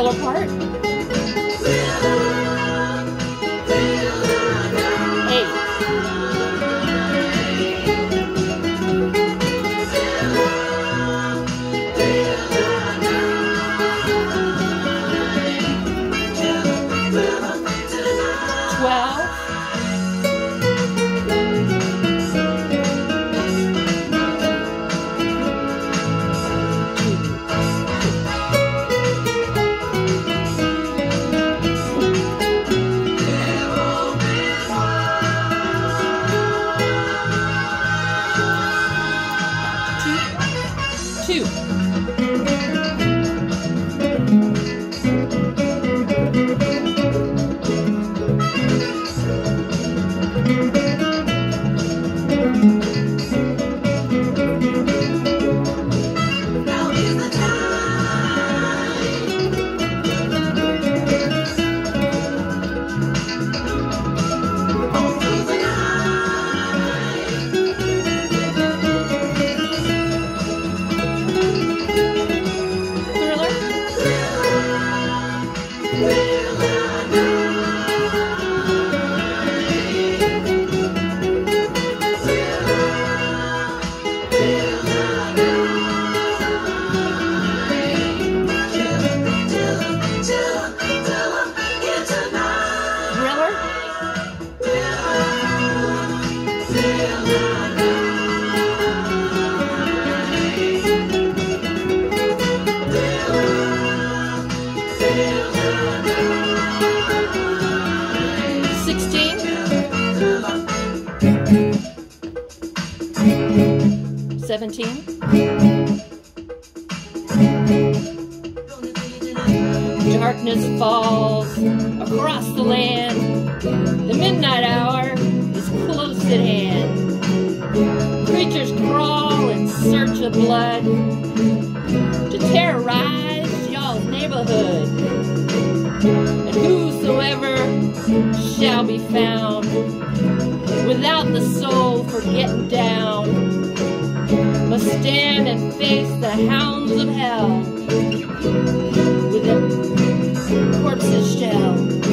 middle part. 8. 12. 2. 16. 17. Darkness falls across the land. The midnight hour is close at hand. Creatures crawl in search of blood to terrorize y'all's neighborhood. And whosoever shall be found without the soul for getting down must stand and face the hounds of hell with a corpse's shell.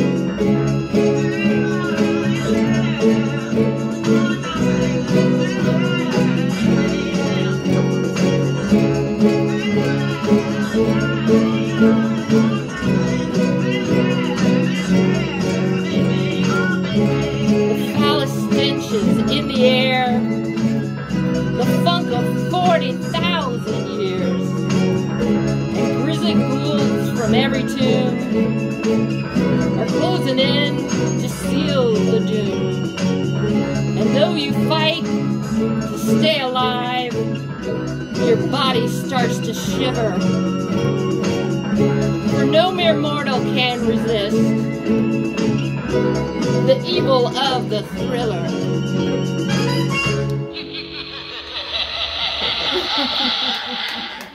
The foulest stenches in the air, the funk of 40,000 years, and grisly ghouls from every tomb are closing in to seal the doom. And though you fight to stay alive, your body starts to shiver, for no mere mortal can resist the evil of the Thriller.